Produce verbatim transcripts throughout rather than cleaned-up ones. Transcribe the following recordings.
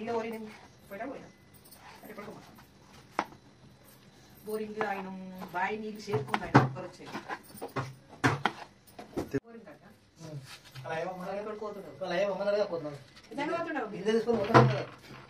Boring boring बेटा boring अरे पड़को boring आयनम by नीళ్ళు చేరుకుంటాయి కొరచే बोरिंग కట్ట అలా ఏమో మననే పడుకోతున్నాడు అలా ఏమో మననే పోతున్నాడు ఇదన్న పోతున్నాడు ఇందే తీసుకొని పోతున్నాడు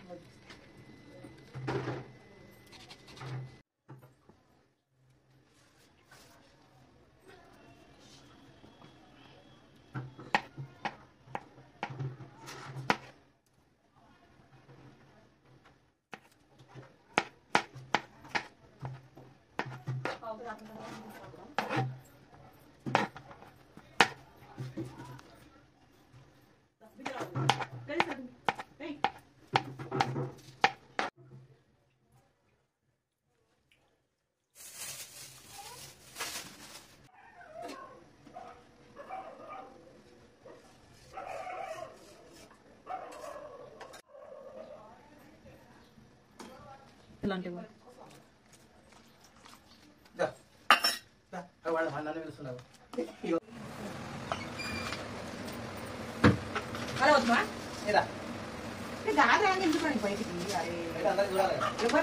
ఇలాంటివి దా దా వాళ్ళ అన్ననే పిలుస్తున్నారు అరే వద్దా ఏదా ఏ గాదా అని ఎందుకు రండి బయటికి అరే బయట అందరూ చూడాలి ఎవరు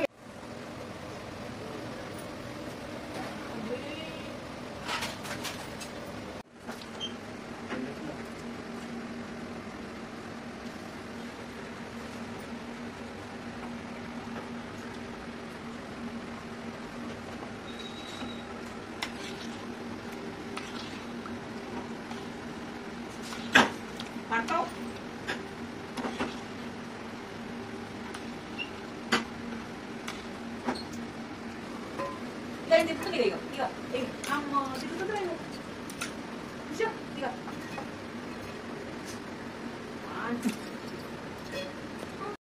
Marco. Iga hindi puto iga iga. Eh, amo, dito to tayo. Siya, iga. One.